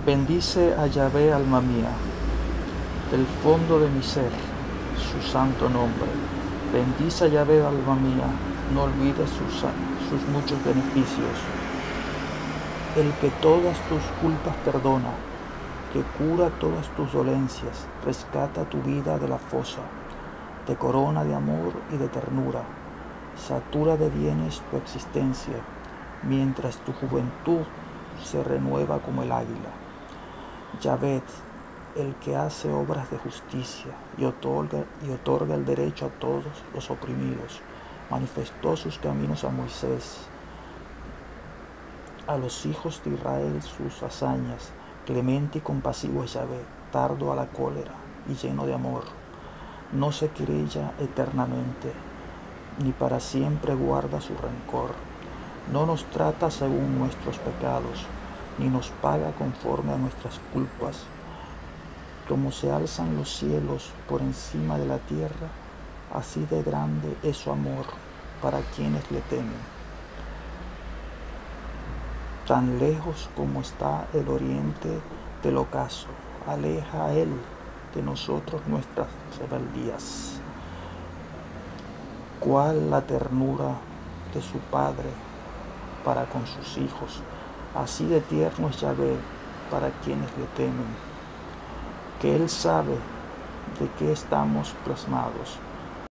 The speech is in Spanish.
Bendice a Yahvé, alma mía, del fondo de mi ser, su santo nombre. Bendice a Yahvé, alma mía, no olvides sus muchos beneficios. El que todas tus culpas perdona, que cura todas tus dolencias, rescata tu vida de la fosa, te corona de amor y de ternura, satura de bienes tu existencia, mientras tu juventud se renueva como el águila. Yahvé, el que hace obras de justicia y otorga el derecho a todos los oprimidos, manifestó sus caminos a Moisés, a los hijos de Israel sus hazañas. Clemente y compasivo es Yahvé, tardo a la cólera y lleno de amor. No se querella eternamente, ni para siempre guarda su rencor. No nos trata según nuestros pecados, ni nos paga conforme a nuestras culpas. Como se alzan los cielos por encima de la tierra, así de grande es su amor para quienes le temen. Tan lejos como está el oriente del ocaso, aleja a él de nosotros nuestras rebeldías. Cuál la ternura de su Padre para con sus hijos, así de tierno es Yahvé para quienes le temen, que Él sabe de qué estamos plasmados,